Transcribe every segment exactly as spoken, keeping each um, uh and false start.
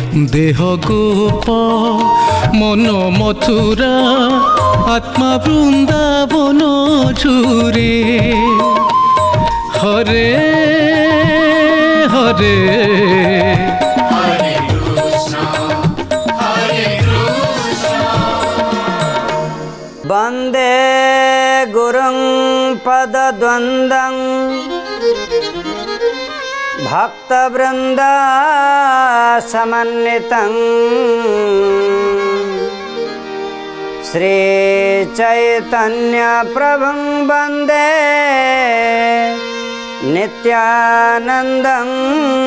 देह गोप मन मथुरा आत्मा वृंदावन झुरे हरे हरे वंदे गुरुं पदद्वन्द्वं भक्तवृंदा समन्वितं श्री चैतन्य प्रभुं वंदे नित्यानन्दं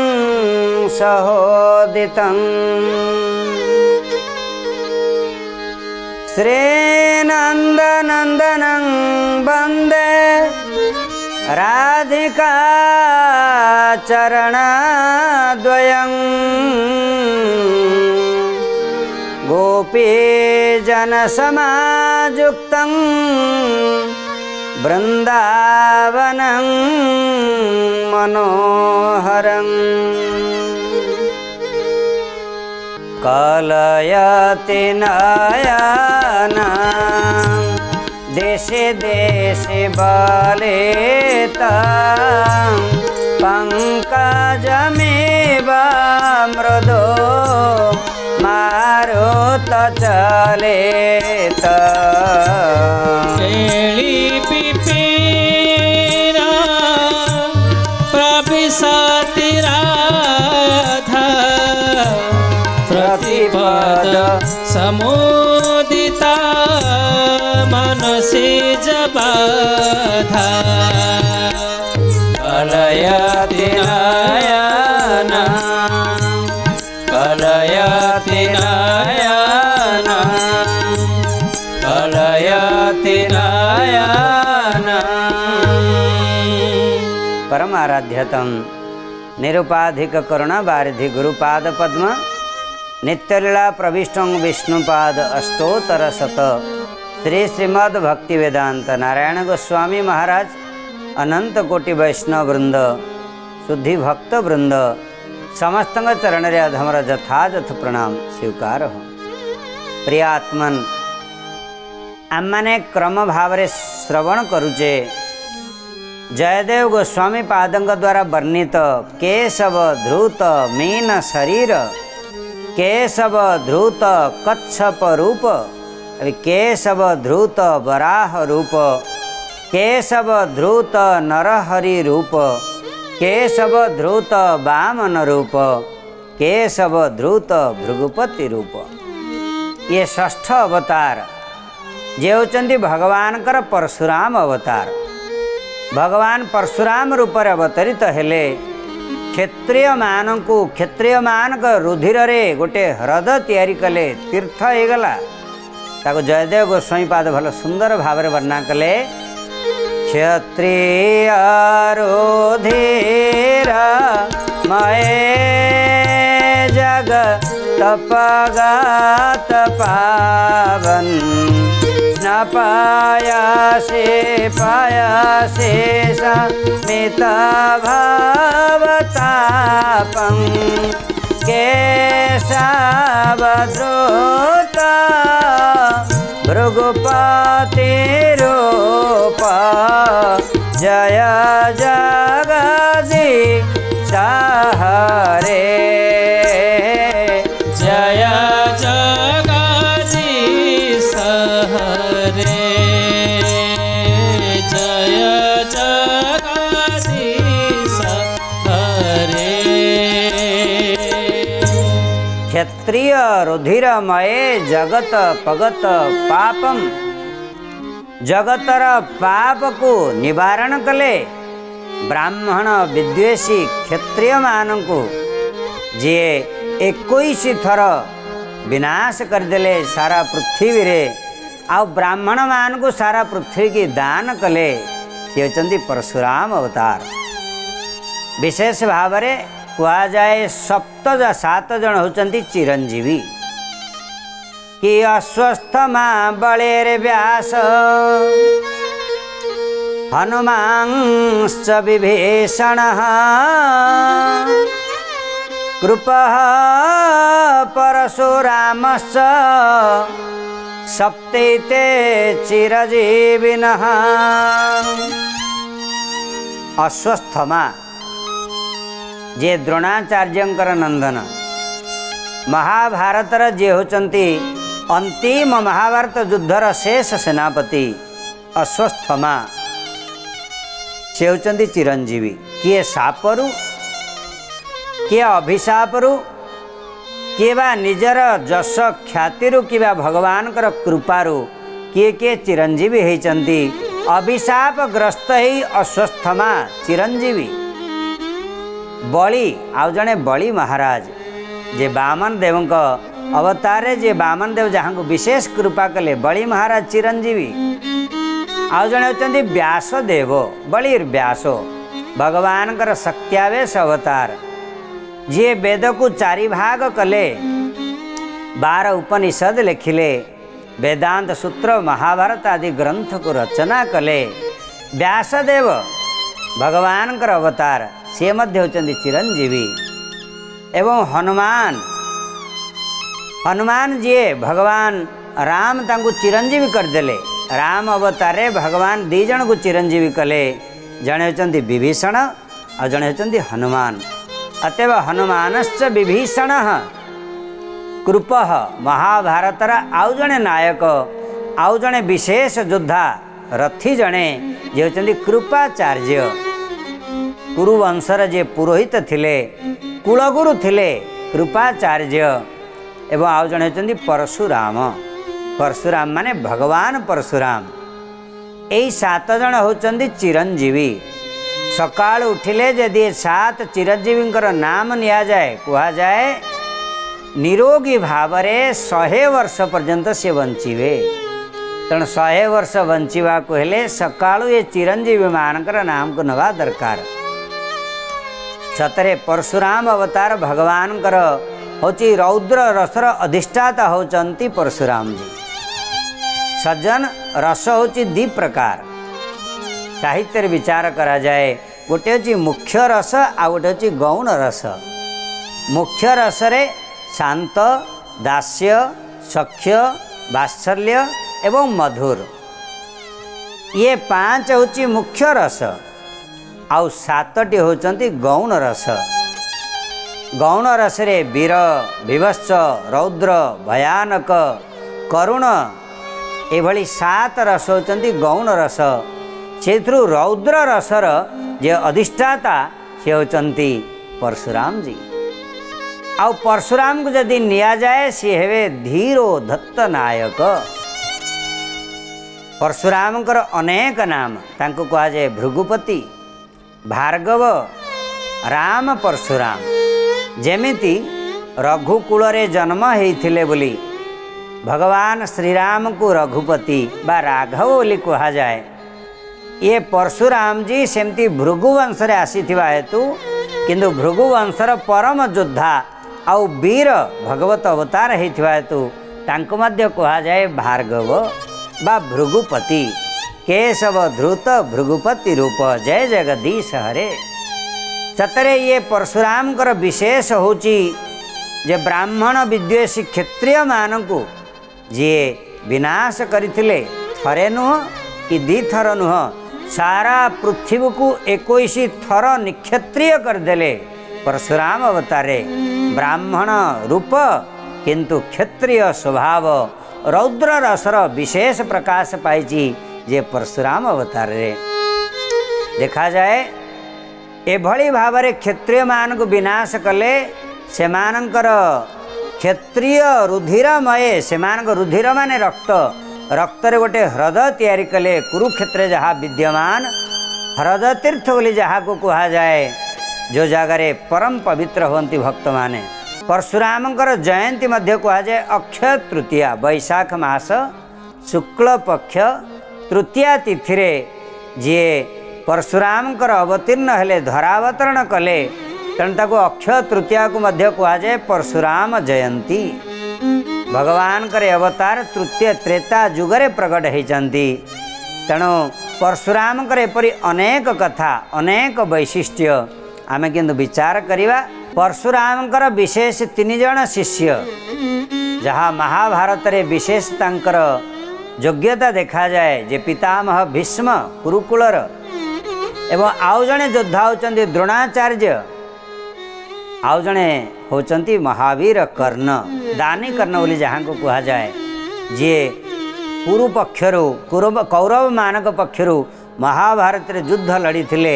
सहोदितं श्रीनन्दनन्दनं वन्दे राधिका चरणद्वयं गोपीजनसमायुक्तं वृन्दावनं मनोहरं कलयति नयनं देशे देशे बालेतं पंकजमिव मृदो मारुतचलेत पिपीरा प्रविशति राधा प्रतिपद समुदिता मनसि जबाधा कलयति नयनं कलयति नयनं कलयति नयनं परमाराध्यतं निरुपाधिक करुणा वारिधि गुरुपाद पद्म नित्यलीला प्रविष्टं विष्णुपाद अष्टोत्तर शत श्री श्रीमद् भक्ति वेदांत नारायण गोस्वामी महाराज अनंत कोटि वैष्णव वृंद शुद्धि भक्त वृंद समस्त चरण रे अधमर यथायथ प्रणाम स्वीकार हो। प्रियात्मन आम मैंने क्रम भाव रे श्रवण करुचे जयदेव गोस्वामी पादंक द्वारा वर्णित केशव धृत मीन शरीर केशव धृत कच्छप रूप अभी केशव धृत वराह रूप केशव धृत नरहरि रूप केशव धृत वामन रूप केशव धृत भृगुपति रूप ये षष्ठ अवतार जे होचंदी भगवान कर परशुराम अवतार भगवान परशुराम रूप रे अवतरित हेले क्षत्रिय मानकु क्षत्रिय मानक रुधिर रे गोटे ह्रद तैयारी कले तीर्थ हो गला ताको जयदेव गोस्वामी पाद भल सुंदर भाव में वर्णना कले क्षत्रिय रुधिर मये जग तपगत पावन न पायासे पायासे समित भवतापं केशवधृत भृगुपति रूप जय जगदीश हरे जय जगदीश हरे जय जगदीश हरे क्षत्रिय रुधिरमये जगत पगत पापम जगतर पाप को निवारण कले ब्राह्मण विद्वेषी क्षत्रिय मानकु जे इक्कीस थर विनाश करदेले सारा पृथ्वी रे आ ब्राह्मण मान को सारा पृथ्वी की दान कले से होचंदी परशुराम अवतार विशेष भाव में कहा जाए सप्त सात जन होचंदी चिरंजीवी कि अस्वस्थ मां बलेर व्यास हनुमांश्च विभीषणः कृपः परशुरामश्च सप्तैते चिरजीविनः। अश्वस्थमा जे द्रोणाचार्यंकर नंदन महाभारतर जे होचंती अंतिम महाभारत युद्धर शेष सेनापति अश्वस्थमा से होचंती चिरंजीवी। किए सापरु किए अभिशापरु किए बा निजर जश ख्यातिरु किबा भगवान कर कृपारु किए किए चिरंजीवी होइचंती। अभिशाप ग्रस्त ही अश्वस्थमा चिरंजीवी। बलि आउ जने बलि महाराज जे वामन देवंक अवतारे जे वामन देव जहाँ को विशेष कृपा कले बलि महाराज चिरंजीवी। आउ जने होचंती व्यासदेव बलिर व्यासो भगवान कर शक्त्यावेश अवतार जे वेद को चारि भाग कले बार उपनिषद लिखिले वेदांत सूत्र महाभारत आदि ग्रंथ को रचना कले व्यासदेव भगवान कर अवतार से मध्य होचंती चिरंजीवी। एवं हनुमान हनुमान जी भगवान राम तांको चिरंजीवी करदेले। राम अवतारे भगवान दी जन को चिरंजीवी कले जड़े होचंती विभीषण और जड़े होचंती हनुमान। अतएव हनुमानश्च विभीषण कृप महाभारतर आउ जड़े नायक आउ जड़े विशेष योद्धा रथी जड़े जे होचंती कृपाचार्य। कुरुवंशर जे पुरोहित थिले कुलगुरु थिले कृपाचार्य। एवं आउ जड़े होचंती परशुराम। परशुराम माने भगवान परशुराम। यही सात जन होचंती चिरंजीवी। सकाल उठिले यदि सात चिरंजीवी नाम निया जाए कहा जाए निरोगी भावरे शहे वर्ष पर्यंत से बंचिवे। तेणु शहे वर्ष बंचिवा को हेले सकाळु ये चिरंजीवी मानकर नाम को नवा दरकार। सतरे परशुराम अवतार भगवान कर होची रौद्र रसर अधिष्ठाता होचंती परशुराम जी। सज्जन रस होची दी प्रकार साहित्य विचार करा जाए गोटे होची मुख्य रस आ गोटे होची गौण रस। मुख्य रस रे शांत दास्य सख्य वात्सल्य एवं मधुर ये पांच होची मुख्य रस। आउ सातटी होचंती गौण रस। गौण रस रे वीर विभत्स रौद्र भयानक करुण एभली सात रस होचंती गौण रस। सेथुरु रौद्र रसर जे अधिष्ठाता से होचंती परशुराम जी। आउ परशुराम को यदि निया जाए सी हेवे धीरो दत्त नायक। परशुराम कर अनेक नाम तांको कहा जाए भृगुपति भार्गव राम परशुराम। जेमिति रघुकुल रे जन्म हेइथिले बोली भगवान श्रीराम को रघुपति बा राघव बोली कहा जाए। ये परशुराम जी सेमती भृगुवंश रे आसीथिबा हेतु किंतु भृगुवंशर परम योद्धा आउ वीर भगवत अवतार हेइथिबा हेतु तांको मध्य कहा जाए भार्गव बा भृगुपति। केशव धृत भृगुपति रूप जय जगदीश हरे। सतरे ये परशुराम कर विशेष होची जे ब्राह्मण विद्वेषी क्षत्रिय मानकु जे विनाश करथिले थरे नुह कि दी थर नुह सारा पृथ्वी को इक्कीस थर निक्षत्रिय करदेले परशुराम अवतारे। ब्राह्मण रूप किंतु क्षत्रिय स्वभाव रौद्र रसर विशेष प्रकाश पाइछि जे परशुराम अवतार रे देखा जाए। एभली भावरे क्षत्रिय मान को विनाश कले से मानकर क्षत्रिय रुधिरमय से मानक रुधिर माने रक्त रक्त रे गोटे हृदय तैयारी कले कुरुक्षेत्र जहाँ विद्यमान हृदय तीर्थ बोली जहाँ को कहा जाए जो जगार परम पवित्र होती भक्त माने। परशुरामकर जयंती मध्य कहा जाए अक्षय तृतीया वैशाख मास शुक्ल पक्ष तृतीया तिथि रे जे परशुरामकर अवतीर्ण हेले धरावतरण कले तेणु ताको अक्षय तृतीया को मध्य कहा जाए परशुराम जयंती। भगवान करे अवतार तृतीय त्रेता जुगरे प्रकट होइचंती। तेणु परशुराम करे एपरि अनेक कथा अनेक वैशिष्ट्य आमे किंतु विचार करिवा। परशुरामकर विशेष तीन जन शिष्य जहाँ महाभारत रे विशेष तांकर योग्यता देखा जाए जे पितामह भीष्म कुरुकुलर एवं आउ जड़े योद्धा होचंती द्रोणाचार्य आउ जड़े होचंती महावीर कर्ण दानी कर्ण बोली जहाँ को कहा जाए जी कुरु पक्षर कौरव मानक पक्षर महाभारत रे युद्ध लड़ी थिले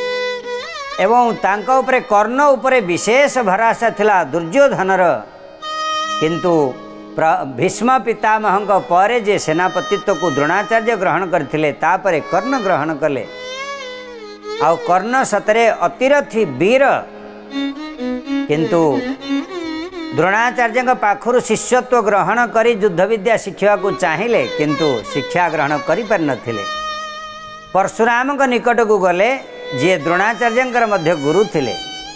एवं तांका उपरे कर्ण उपरे विशेष भरोसा थिला दुर्योधनर किंतु भीष्म पितामह परे जे सेनापतित्व को द्रोणाचार्य ग्रहण करथिले तापरे कर्ण ग्रहण कले आउ कर्ण सतरे अतिरथी वीर किंतु द्रोणाचार्य पाखुर शिष्यत्व ग्रहण करी युद्ध विद्या शिक्षा को चाहिए किंतु शिक्षा ग्रहण करि पार नथिले परशुराम निकट को गले जी द्रोणाचार्य मध्य गुरु थिले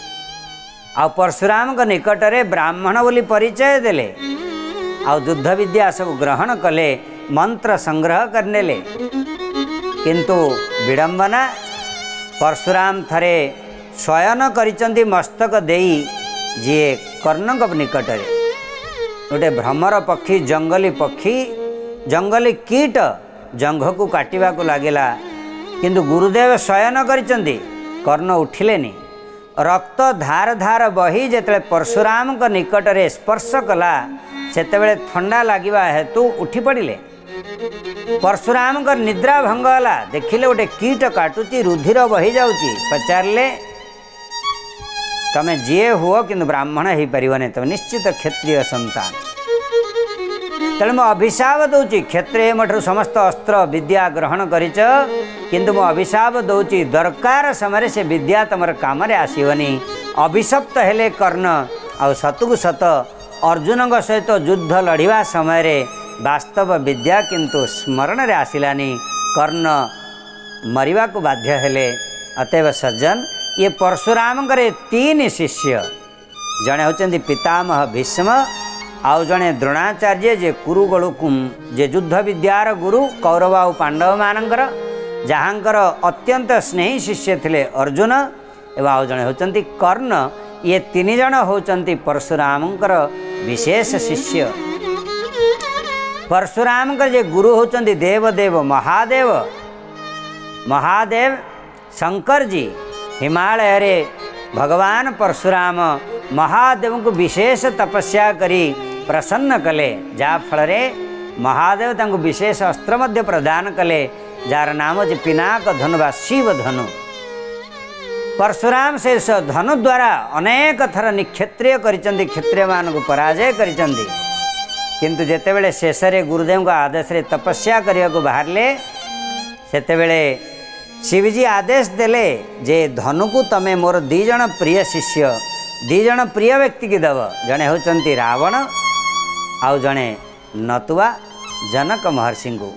आ परशुराम निकट रे ब्राह्मण बोली परिचय देले आ युद्ध विद्या सब ग्रहण कले मंत्र संग्रह करने ले किंतु विडंबना परशुराम थरे शयन करिचंती मस्तक देई जी कर्णक निकट रे गोटे भ्रमर पक्षी जंगली पक्षी जंगली कीट जंघ को काटिबा को लागेला किंतु गुरुदेव शयन करिचंती कर्ण उठिलेनी रक्त धार धार बही जेते परशुराम को निकट रे स्पर्श कला सेतेबेले ठंडा लागिबा हेतु उठी पड़िले परशुराम को निद्रा भंग होला देखिले गोटे कीट काटुची रुधिर बही जाउची पचारले तमे जीए हुओ किंतु ब्राह्मण हो पारे तुम निश्चित क्षत्रिय संतान तेणु मो अभिशाप दूची क्षत्रिय मठर समस्त अस्त्र विद्या ग्रहण करिच किंतु मो अभिशाप दूची दरकार समय से विद्या तुम काम आसवनी अभिशप्त हेले कर्ण आ सतुक सत अर्जुन सहित युद्ध लड़िवा समय रे वास्तव विद्या किंतु स्मरण रे आसिलानी कर्ण मरिवा को बाध्य हेले अतएव सज्जन ये परशुराम करे तीन शिष्य जड़े होचंती पितामह भीष्म आउ जड़े द्रोणाचार्य जे कुरुगुलुकुम जे युद्ध विद्यार गुरु कौरव आ पांडव मानकर जहाँकर अत्यंत स्नेही शिष्य थिले अर्जुन एवं आउ जड़े होचंती कर्ण ये तीन जण होचंती परशुरामकर विशेष शिष्य परशुरामकर जे गुरु होचंती देवदेव महादेव महादेव शंकर जी हिमालय रे भगवान परशुराम महादेव को विशेष तपस्या करी प्रसन्न कले जा फल रे महादेव तांको विशेष अस्त्र मध्य प्रदान कले जार नाम जे पिनाक धनु बा शिव धनु परशुराम से धनु द्वारा अनेक थर निक्षत्रिय करिचंदी क्षत्रिय मान को पराजय करिचंदी किंतु जेतेबेले शेष रे गुरुदेव को आदेश रे तपस्या करिया को बाहरले सेतेबेले शिवजी आदेश देले जे धनु को तमे मोर दी जण प्रिय शिष्य दी जण प्रिय व्यक्ति की दब जड़े होचंती रावण आउ जड़े नतुआ जनक महर्षि को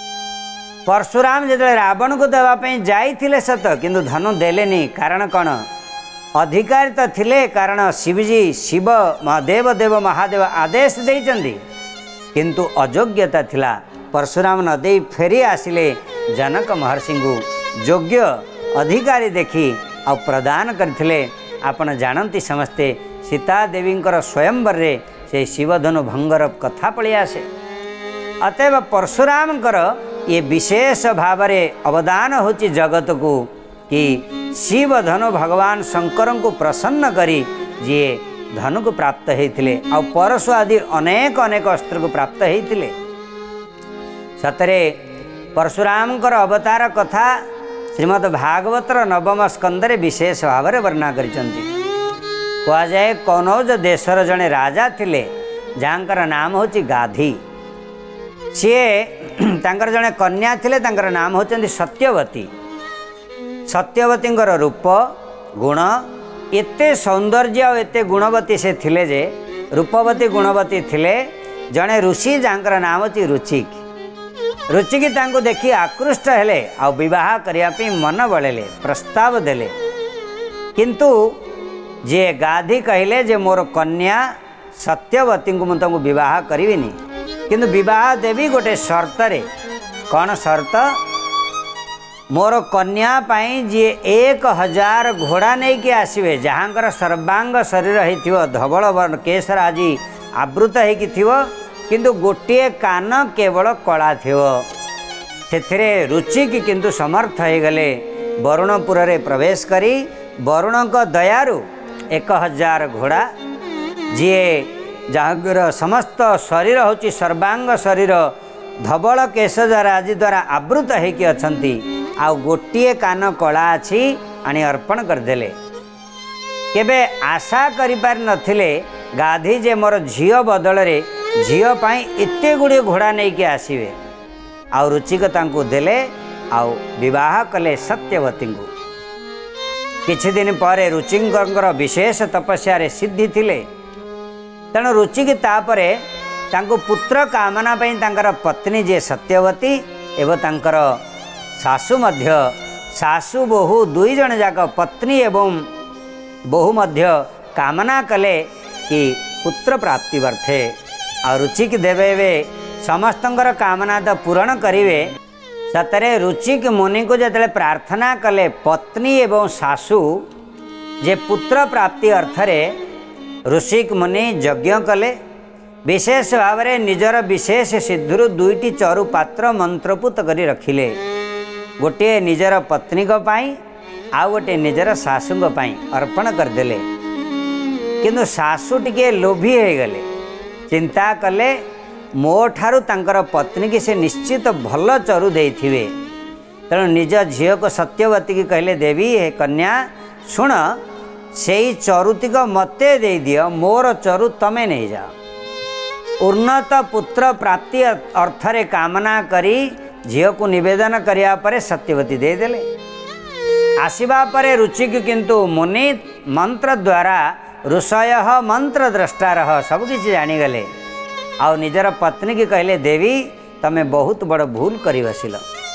परशुराम जो रावण को देवाई जाइथिले सत किंतु धनु देलेनी कारण कौन अधिकारी तो थिले कारण शिवजी शिव महादेव देव महादेव आदेश देइचंदी किंतु अयोग्यता थिला परशुराम न दे फेरी आसिले जनक महर्षि को योग्य अधिकारी देखी आ प्रदान करथिले आपण जानती समस्ते सीता देवी स्वयंवर रे से शिवधनु भंगर कथा पड़ी आसे अतएव परशुरामकर ये विशेष भाव रे अवदान होची जगत को कि शिवधनु भगवान शंकर को प्रसन्न करी जी धनु को प्राप्त होते आ परशु आदि अनेक अनेक अस्त्र को प्राप्त होते सतरे परशुरामकर अवतार कथा श्रीमद् भागवतर नवम स्कंदरे विशेष भाव में वर्णना करिसंती कह जाए कनौज देशर जड़े राजा थिले जहाँकर नाम होची गाधी सी तांकर जड़े कन्या थिले तांकर नाम होचंती सत्यवती सत्यवती रूप गुण एते सौंदर्य और एते गुणवती से थिले जे रूपवती गुणवती थिले जड़े ऋषि जहाँकर नाम होची रुचिक रुचिकी तांको देखी आकृष्ट हेले आ विवाह करने मन बड़ेले प्रस्ताव देले किंतु जे गाधी कहले जे मोर कन्या सत्यवती को मुझे विवाह करिविनी किंतु विवाह देवी गोटे शर्त रे कौन शर्त मोर कन्या पाई जी एक हजार घोड़ा नहीं कि आसवे जहाँकर सर्वांग शरीर हो धवल वर्ण केशर आज आवृत होइकी थिवो किंतु गोटे कान केवल कला थिवो सेथिरे रुचि की किंतु समर्थ हो गले वरुणपुर रे प्रवेश करी वरुण को दयारु एक हजार घोड़ा जी जहाँकर समस्त शरीर होची सर्वांग शरीर धवल केश द्वारा आज द्वारा आवृत होइकी अछंती आ गोटे कान कला अछि आनी अर्पण करदेले केबे आशा करि पार नथिले गाधी जे मोर झियो बदल रे झियो पाई एते गुड़े घोड़ा नहीं के आसीबे आ रुचिक तांको देले आ विवाह कले सत्यवती को किछि दिन पर रुचिकर विशेष तपस्या रे सिद्धि थिले तेणु रुचिक तापरे तांको पुत्र कामना पई तांकर पत्नी जे सत्यवती एवं तांकर सासु मध्य सासु बहु दुई जन जाक पत्नी एवं बहु मध्य कामना कले कि पुत्र प्राप्ति वर्थे आ रुचिक देवे समस्तंकर कामना तो पूरण करिवे सतरे रुचिक मुनि को जतले प्रार्थना कले पत्नी एवं सासु जे पुत्र प्राप्ति अर्थरे ऋषिक मुनि यज्ञ कले विशेष भाव में निजर विशेष सिद्धुर दुईटी चरु पात्र मंत्रपुत करी रखिले गोटे निजर पत्नी को पाई आ गोटे निजर सासु को पाई अर्पण करदेले किंतु सासु टिके लोभी हो गले चिंता कले मो ठारू तांकर पत्नी की से निश्चित भल चरु देथिवे तेणु निज झील को सत्यवती की कहले देवी हे कन्या शुण से चरुतिक मते दे दियो मोर चरु तमे नहीं जाओ उन्नत पुत्र प्राप्ति अर्थरे कामना करी झील को निवेदन करिया परे सत्यवती दे देले आसीबा परे रुचिक किंतु मुनि मंत्र द्वारा ऋषय मंत्र द्रष्टा रह सब किसी जानीगले आउ निजर पत्नी की कहले देवी तमे बहुत बड़ भूल करी बसिल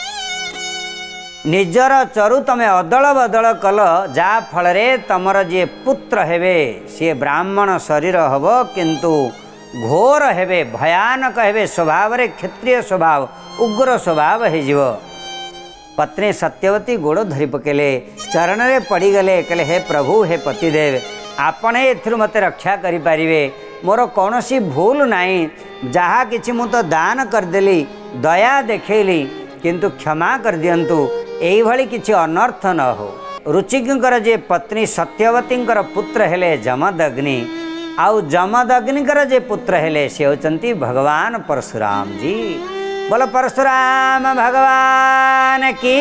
निजर चरु तमे अदल बदल कल जा फल रे तमर जे पुत्र हेबे सी ब्राह्मण शरीर हब किंतु घोर हेबे भयानक हेबे स्वभाव रे क्षत्रिय स्वभाव उग्र स्वभाव हो पत्नी सत्यवती गोड़ धरी पकेले चरण रे पड़ी गले कहले हे प्रभु हे पतिदेव आपण एथुर मते रक्षा करि पारिबे मोर कौनसी भूल नहीं जहाँ किछि मु तो दान करदेली दया देखैली किंतु क्षमा कर दियंतु एई भली किछि अनर्थ न हो रुचिकर जे पत्नी सत्यवतींकर पुत्र हेले जमदग्नि आउ जमदग्निकर जे पुत्र हेले से होचंती भगवान परशुराम जी बोल परशुराम भगवान की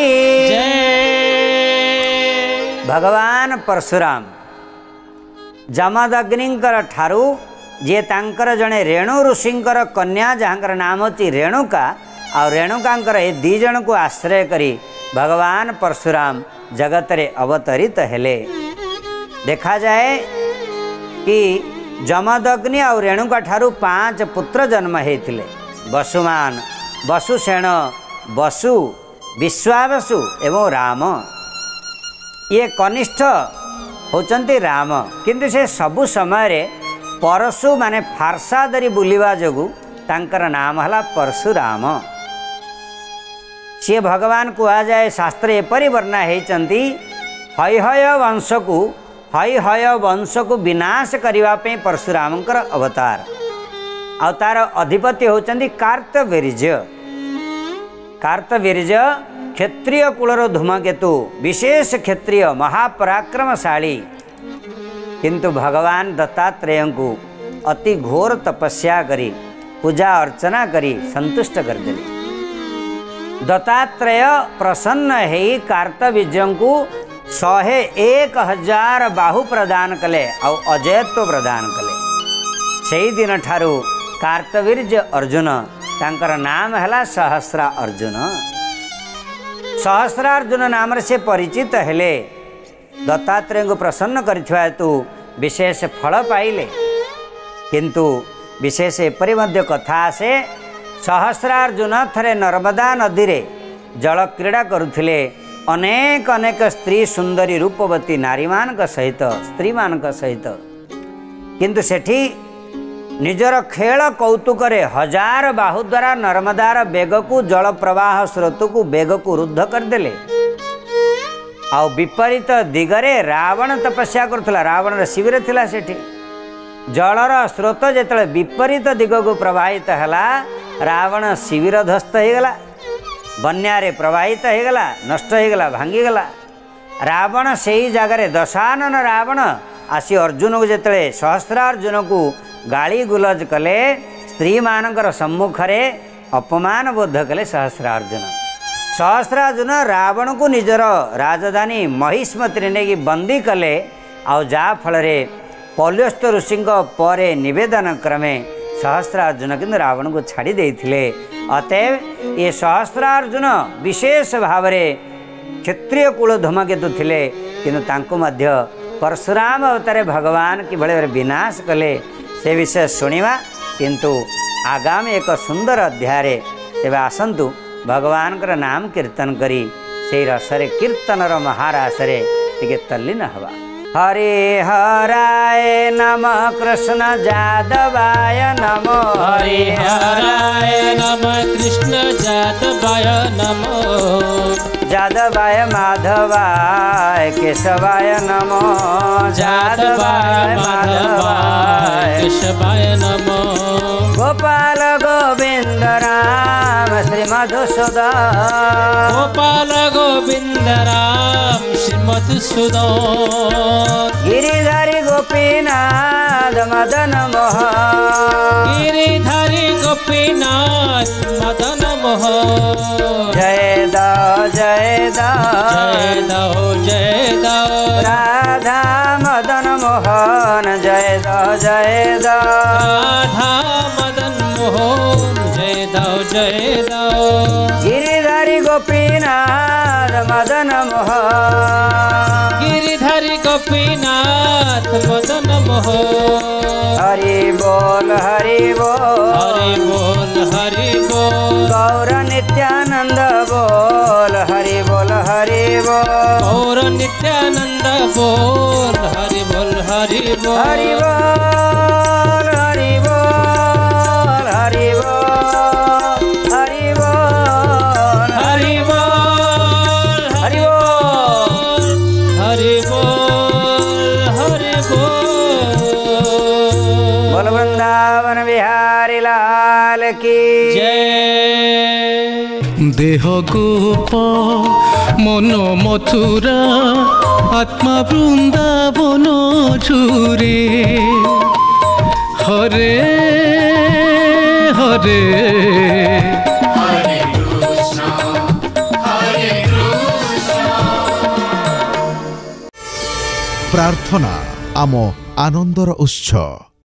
भगवान परशुराम जमदग्निंकर ठारू जे तांकर जड़े रेणु ऋषिंकर कन्या जहाँकर नाम होची रेणुका आ रेणुकांकर ए दी जन को आश्रय करी भगवान परशुराम जगत रे अवतरित हेले देखा जाए कि जमदग्नि और रेणुका ठारू पांच पुत्र जन्म हेतिले वसुमान वसुसेन वसु विश्वावसु एवं राम ये कनिष्ठ होचंती राम किंतु से सबु समय रे परशु माने फारसा धरी बुलिवा जोगु तांकर नाम हला परशुराम सी भगवान कहा जाए शास्त्र एपरी वर्णा होती हय हय वंश को हय हय वंश को विनाश करने परशुरामकर अवतार आ तार अधिपति होचंती कार्तवीर्य कार्तवीर्य क्षत्रिय कुलर धूमकेतु विशेष क्षत्रिय महापराक्रमशाली किंतु भगवान दत्तात्रेय को अति घोर तपस्या करी पूजा अर्चना करी संतुष्ट कर देले दत्तात्रेय प्रसन्न है कार्तवीर्य को शहे एक हजार बाहु प्रदान कले और अजयत्व प्रदान कले से दिन ठारू कार्तवीर्य अर्जुन तांकर नाम है सहस्रा अर्जुन सहस्रा अर्जुन नाम से परिचित हेले दत्तात्रेय को प्रसन्न करिथवा हेतु विशेष फल पाइले किंतु विशेष एपरि मध्य कथा आसे सहस्रार्जुन थरे नर्मदा नदी रे जल क्रीड़ा करुथिले अनेक अनेक स्त्री सुंदरी रूपवती नारी मान सहित स्त्री मान सहित किंतु सेठी निजर खेल कौतुक हजार बाहु द्वारा नर्मदार बेग को जल प्रवाह स्रोत को बेग को रुद्ध करदेले आ विपरीत दिगरे रावण तपस्या करुला रावण शिविर थिला सेठी जलर स्रोत जिते विपरीत दिग को प्रवाहित है रावण शिविर ध्वस्त होगला बन्यारे प्रवाहित होगला नष्ट होगला भांगीगला रावण से ही जगार दशानन रावण आसी अर्जुन को जिते सहस्रार्जुन को गाली गुलज कले स्त्री मानकर सम्मुखरे अपमान बोध कले सहस्रार्जुन सहस्रार्जुन रावण को निजर राजधानी महिष्मती नहीं बंदी कले आ जा फल पौल्यस्त ऋषि परे निवेदन क्रमे सहस्रार्जुन किंतु रावण को छाड़ी देथिले। अतएव ये सहस्रार्जुन विशेष भाव क्षत्रिय कुल धूमकेतु थिले किंतु तांको मध्य परशुराम अवतारे भगवान किभଳି विनाश कले से विषय शुणा किंतु आगामी एक सुंदर अध्याय तेरे आसतु भगवान नाम कीर्तन करी से रसरे कीर्तनर महारासरे टिके तल्लीन हवा। हरे हराय नमः कृष्ण जादवाय नमो हरे हराय नमः कृष्ण जादवाय नमो जादवाय माधवाय केशवाय नमो जादवाय माधवाय केशवाय नमो गोपाल गोविंद राम श्री मधुसूदन गोपाल गोविंद राम श्री मधुसूदन गिरिधारी गोपीनाथ मदन मोहन गिरिधारी गोपीनाथ मदन मोहन जय दो जय दो जय दो जय दो राधा मदन मोहन जय दो जय दो राधा मदन मोहन जय दो जय दो गिरिधारी गोपीनाथ मदन मोहन गिरिधारी गोपीनाथ मदन मोहन हरि बोल हरि बोल हरि बोल हरि बोल गौर नित्यानंद बोल हरि बोल हरि बोल और नित्यानंद बोल हरि बोल हरि बोल हरि बोल हरि बोल हरि बोल हरि बोल हरि बोल हरि बोल हरि बोल हरि बोल बोल वृंदावन बिहारी लाल की जय। देह गोप मन मथुरा आत्मा वृंदावन झुरे हरे हरे प्रार्थना आम आनंदर उत्सव।